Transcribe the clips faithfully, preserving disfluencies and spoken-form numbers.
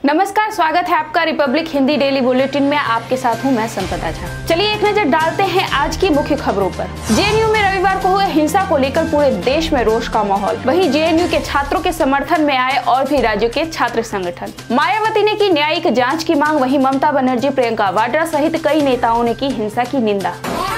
नमस्कार, स्वागत है आपका रिपब्लिक हिंदी डेली बुलेटिन में। आपके साथ हूं मैं संपदा झा। चलिए एक नजर डालते हैं आज की मुख्य खबरों पर। जेएनयू में रविवार को हुए हिंसा को लेकर पूरे देश में रोष का माहौल। वहीं जेएनयू के छात्रों के समर्थन में आए और भी राज्यों के छात्र संगठन। मायावती ने की न्यायिक जाँच की मांग, वहीं ममता बनर्जी, प्रियंका वाड्रा सहित कई नेताओं ने की हिंसा की निंदा।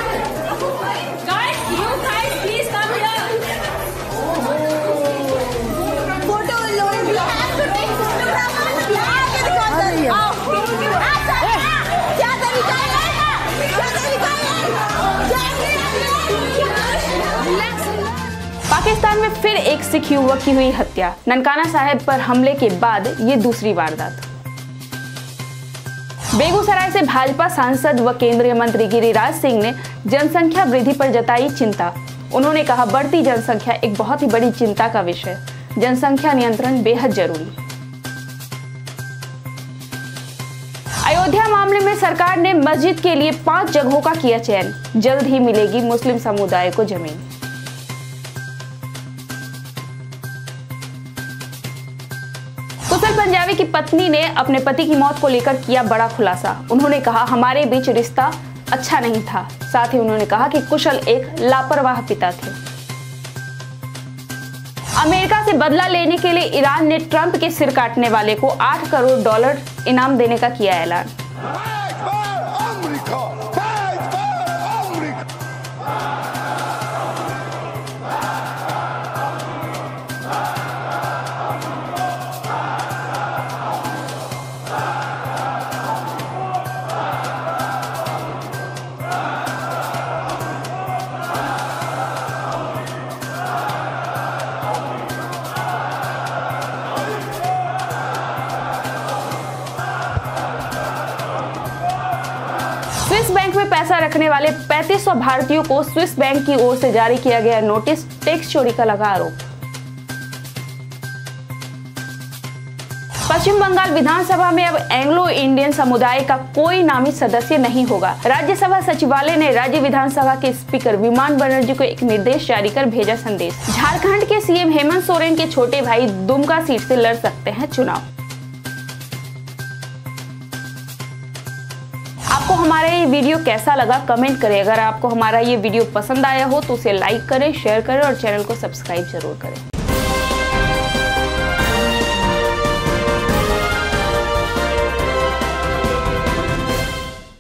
पाकिस्तान में फिर एक सिख युवक की हुई हत्या। ननकाना साहिब पर हमले के बाद ये दूसरी वारदात। बेगूसराय से भाजपा सांसद व केंद्रीय मंत्री गिरिराज सिंह ने जनसंख्या वृद्धि पर जताई चिंता। उन्होंने कहा, बढ़ती जनसंख्या एक बहुत ही बड़ी चिंता का विषय, जनसंख्या नियंत्रण बेहद जरूरी। अयोध्या मामले में सरकार ने मस्जिद के लिए पांच जगहों का किया चयन, जल्द ही मिलेगी मुस्लिम समुदाय को जमीन। कुशल पंजाबी की पत्नी ने अपने पति की मौत को लेकर किया बड़ा खुलासा। उन्होंने कहा, हमारे बीच रिश्ता अच्छा नहीं था। साथ ही उन्होंने कहा कि कुशल एक लापरवाह पिता थे। अमेरिका से बदला लेने के लिए ईरान ने ट्रंप के सिर काटने वाले को आठ करोड़ डॉलर इनाम देने का किया ऐलान। स्विस बैंक में पैसा रखने वाले पैंतीस सौ भारतीयों को स्विस बैंक की ओर से जारी किया गया नोटिस, टैक्स चोरी का लगा आरोप। पश्चिम बंगाल विधानसभा में अब एंग्लो इंडियन समुदाय का कोई नामित सदस्य नहीं होगा। राज्यसभा सचिवालय ने राज्य विधानसभा के स्पीकर विमान बनर्जी को एक निर्देश जारी कर भेजा संदेश। झारखंड के सीएम हेमंत सोरेन के छोटे भाई दुमका सीट से लड़ सकते हैं चुनाव। आपको हमारा ये वीडियो कैसा लगा कमेंट करें। अगर आपको हमारा ये वीडियो पसंद आया हो तो उसे लाइक करें, शेयर करें और चैनल को सब्सक्राइब जरूर करें।